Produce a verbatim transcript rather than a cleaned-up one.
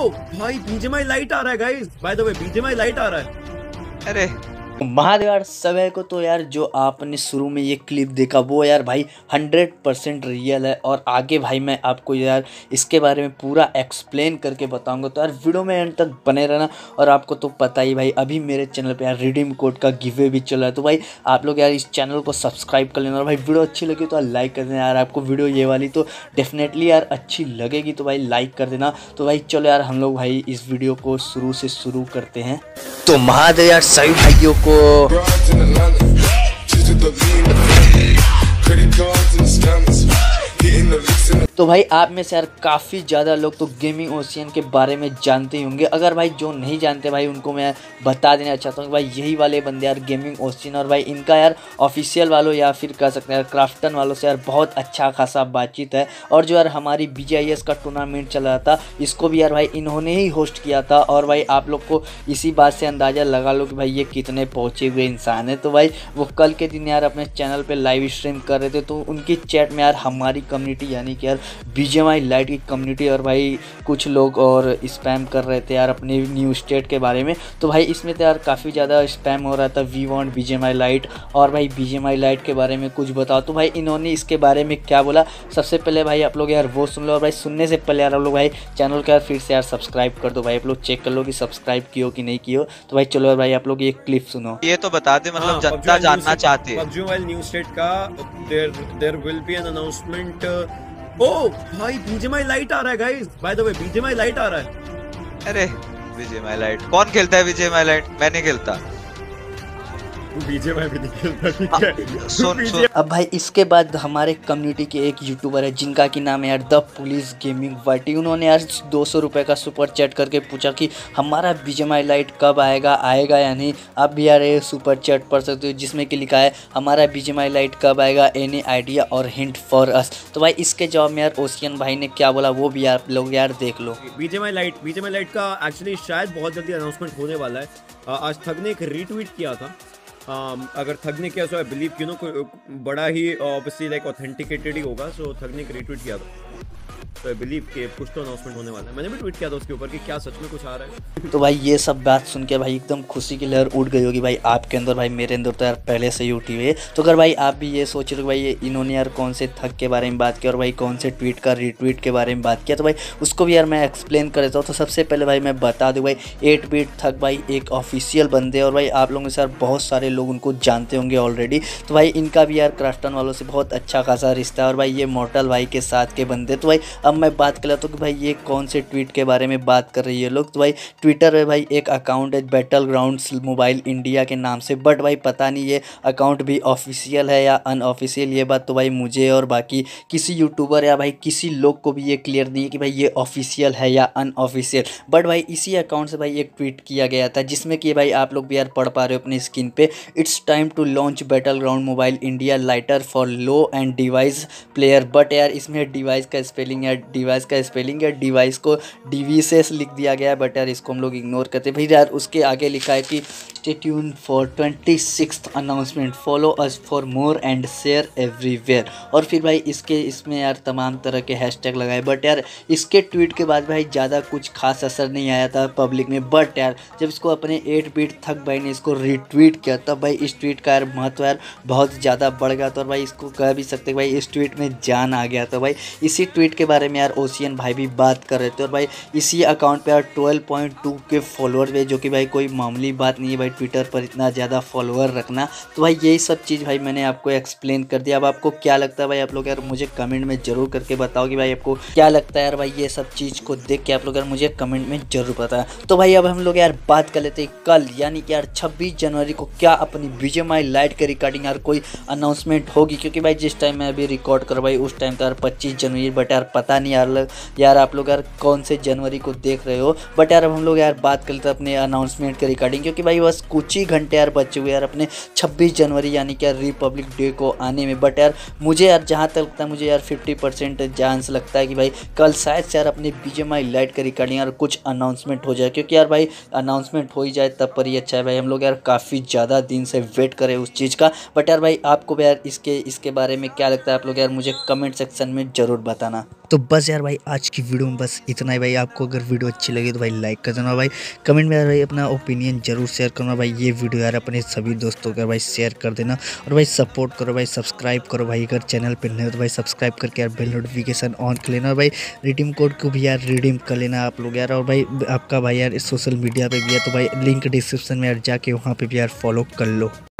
ओ भाई BGMI light आ रहा है guys, by the way BGMI light आ रहा है। अरे महादेव यार समय को तो यार जो आपने शुरू में ये क्लिप देखा वो यार भाई हंड्रेड परसेंट रियल है और आगे भाई मैं आपको यार इसके बारे में पूरा एक्सप्लेन करके बताऊंगा। तो यार वीडियो में एंड तक बने रहना। और आपको तो पता ही भाई अभी मेरे चैनल पे यार रिडीम कोड का गिवे भी चल रहा है, तो भाई आप लोग यार इस चैनल को सब्सक्राइब कर लेना और भाई वीडियो अच्छी लगी तो यार लाइक कर देना। यार आपको वीडियो ये वाली तो डेफिनेटली यार अच्छी लगेगी तो भाई लाइक कर देना। तो भाई चलो यार हम लोग भाई इस वीडियो को शुरू से शुरू करते हैं। तो महादेव यार सभी भाइयों को तो भाई आप में से यार काफ़ी ज़्यादा लोग तो गेमिंग ओशियन के बारे में जानते ही होंगे। अगर भाई जो नहीं जानते भाई उनको मैं बता देना चाहता हूँ कि भाई यही वाले बंदे यार गेमिंग ओशियन और भाई इनका यार ऑफिशियल वालों या फिर कह सकते हैं यार क्राफ्टन वालों से यार बहुत अच्छा खासा बातचीत है। और जो यार हमारी बी जी आई एस का टूर्नामेंट चल रहा था इसको भी यार भाई इन्होंने ही होस्ट किया था। और भाई आप लोग को इसी बात से अंदाज़ा लगा लो कि भाई ये कितने पहुँचे हुए इंसान है। तो भाई वो कल के दिन यार अपने चैनल पर लाइव स्ट्रीम कर रहे थे तो उनकी चैट में यार हमारी कम्युनिटी यानी कि यार बीजीएमआई लाइट की कम्युनिटी और भाई कुछ लोग और स्पैम कर रहे थे यार अपने न्यू स्टेट के बारे में। तो भाई इसमें तो यार काफ़ी ज़्यादा स्पैम हो रहा था वी वांट बीजीएमआई लाइट और भाई बीजीएमआई लाइट के बारे में कुछ बताओ। तो भाई इन्होंने इसके बारे में क्या बोला सबसे पहले भाई आप लोग यार वो सुन लो। और भाई सुनने से पहले यार आप लोग भाई चैनल को यार फिर से यार सब्सक्राइब कर दो। भाई आप लोग चेक कर लो कि सब्सक्राइब कियो कि नहीं कियो। तो भाई चलो यार भाई आप लोग ये क्लिप सुनो। ये तो बता दे मतलब जनता जानना चाहती है पबजी मोबाइल न्यू स्टेट का there there will be an announcement. ओ भाई बीजीएमआई लाइट आ रहा है guys, by the way BGMI light आ रहा है। अरे बीजीएमआई लाइट कौन खेलता है? बीजीएमआई लाइट मैं नहीं खेलता। बीजीएमआई भी नहीं खेलता, ठीक है। सुन सुन अब भाई इसके बाद हमारे कम्युनिटी के एक यूट्यूबर है जिनका की नाम है यार द पुलिस गेमिंग वाइटी। उन्होंने यार दो सौ रुपये का सुपर चैट करके पूछा कि हमारा बीजीएमआई लाइट कब आएगा आएगा या नहीं। आप भी यार ये सुपर चैट पढ़ सकते हो जिसमें कि लिखा है हमारा बीजीएमआई लाइट कब आएगा, एनी आइडिया और हिंट फॉर अस। तो भाई इसके जवाब में यार ओशियन भाई ने क्या बोला वो भी आप लोग यार देख लो। बीजीएमआई लाइट बीजीएमआई लाइट का एक्चुअली शायद बहुत जल्दी अनाउंसमेंट होने वाला है। आज थग ने एक रीट्वीट किया था। Um, अगर थग ने किया so I believe you know बड़ा ही ऑब्वियसली लाइक ऑथेंटिकेटेड ही होगा। सो थग ने एक रीट्वीट किया था तो आई बिलीव कि कुछ तो अनाउंसमेंट होने वाला है। मैंने भी ट्वीट किया था उसके ऊपर कि क्या सच में कुछ आ रहा है। तो भाई ये सब बात सुन के भाई एकदम खुशी की लहर उठ गई होगी भाई आपके अंदर, भाई मेरे अंदर तो यार पहले से ही उठी हुई है। तो अगर भाई आप भी ये सोच रहे हो भाई ये इन्होंने यार कौन से थग के बारे में बात किया और भाई कौन से ट्वीट का रीट्वीट के बारे में बात किया तो भाई उसको भी यार मैं एक्सप्लेन कर देता हूँ। तो सबसे पहले भाई मैं बता दूँ भाई एट बीट थग भाई एक ऑफिशियल बंदे और भाई आप लोगों से यार बहुत सारे लोग उनको जानते होंगे ऑलरेडी। तो भाई इनका भी यार क्राफ्टन वालों से बहुत अच्छा खासा रिश्ता है और भाई ये मॉर्टल भाई के साथ के बंदे। तो भाई अब मैं बात कर लेता हूँ कि भाई ये कौन से ट्वीट के बारे में बात कर रही है लोग। तो भाई ट्विटर में भाई एक अकाउंट है बैटल ग्राउंड्स मोबाइल इंडिया के नाम से, बट भाई पता नहीं ये अकाउंट भी ऑफिशियल है या अनऑफिशियल। ये बात तो भाई मुझे और बाकी किसी यूट्यूबर या भाई किसी लोग को भी ये क्लियर नहीं है कि भाई ये ऑफिशियल है या अनऑफिशियल। बट भाई इसी अकाउंट से भाई एक ट्वीट किया गया था जिसमें कि भाई आप लोग भी यार पढ़ पा रहे हो अपनी स्क्रीन पे, it's time to launch battle ground mobile India lighter for low end device player. But यार इसमें डिवाइस का स्पेलिंग या डिवाइस का स्पेलिंग या डिवाइस को डिवीसेस लिख दिया गया है, बट यार इसको हम लोग इग्नोर करते हैं। भाई यार उसके आगे लिखा है कि stay tune for twenty sixth announcement, follow us for more and share everywhere. और फिर भाई इसके इसमें यार तमाम तरह के हैशटैग लगाए। बट यार इसके ट्वीट के बाद भाई ज़्यादा कुछ खास असर नहीं आया था पब्लिक में। बट यार जब इसको अपने एट बीट थग भाई ने इसको रीट्वीट किया तब भाई इस ट्वीट का यार महत्व यार बहुत ज़्यादा बढ़ गया। तो और भाई इसको कह भी सकते भाई इस ट्वीट में जान आ गया। तो भाई इसी ट्वीट के बारे में यार ओशियन भाई भी बात कर रहे थे और भाई इसी अकाउंट पे यार twelve point two K follower है जो कि भाई कोई मामूली बात नहीं है भाई ट्विटर पर इतना ज़्यादा फॉलोअर रखना। तो भाई यही सब चीज़ भाई मैंने आपको एक्सप्लेन कर दिया। अब आपको क्या लगता है भाई आप लोग यार मुझे कमेंट में जरूर करके बताओ कि भाई आपको क्या लगता है यार भाई ये सब चीज़ को देख के आप लोग यार मुझे कमेंट में जरूर बताया। तो भाई अब हम लोग यार बात कर लेते हैं कल यानी कि यार छब्बीस जनवरी को क्या अपनी बीजीएमआई लाइट के रिकॉर्डिंग यार कोई अनाउंसमेंट होगी। क्योंकि भाई जिस टाइम मैं अभी रिकॉर्ड कर भाई उस टाइम तो यार पच्चीस जनवरी, बट यार पता नहीं यार यार आप लोग यार कौन से जनवरी को देख रहे हो। बट यार अब हम लोग यार बात करते हैं अपने अनाउंसमेंट के रिकॉर्डिंग, क्योंकि भाई बस कुछ ही घंटे यार बचे हुए यार अपने छब्बीस जनवरी यानी कि यार रिपब्लिक डे को आने में। बट यार मुझे यार जहाँ तक लगता है मुझे यार फिफ्टी परसेंट चांस लगता है कि भाई कल शायद से यार अपने बीजीएमआई लाइट के रिकॉर्डिंग यार कुछ अनाउंसमेंट हो जाए। क्योंकि यार भाई अनाउंसमेंट हो ही जाए तब पर ही अच्छा है भाई। हम लोग यार काफ़ी ज़्यादा दिन से वेट करें उस चीज़ का। बट यार भाई आपको यार इसके इसके बारे में क्या लगता है आप लोग यार मुझे कमेंट सेक्शन में ज़रूर बताना। तो बस यार भाई आज की वीडियो में बस इतना ही भाई। आपको अगर वीडियो अच्छी लगी तो भाई लाइक कर देना भाई, कमेंट में यार भाई अपना ओपिनियन जरूर शेयर करना भाई। ये वीडियो यार अपने सभी दोस्तों को भाई शेयर कर देना और भाई सपोर्ट करो भाई, सब्सक्राइब करो भाई। अगर चैनल पर नए हो तो भाई सब्सक्राइब करके यार बेल नोटिफिकेशन ऑन कर लेना और भाई रिडीम कोड को भी यार रिडीम कर लेना आप लोग यार। और भाई आपका भाई यार सोशल मीडिया पे भी है तो भाई लिंक डिस्क्रिप्शन में यार जाके वहाँ पे भी यार फॉलो कर लो।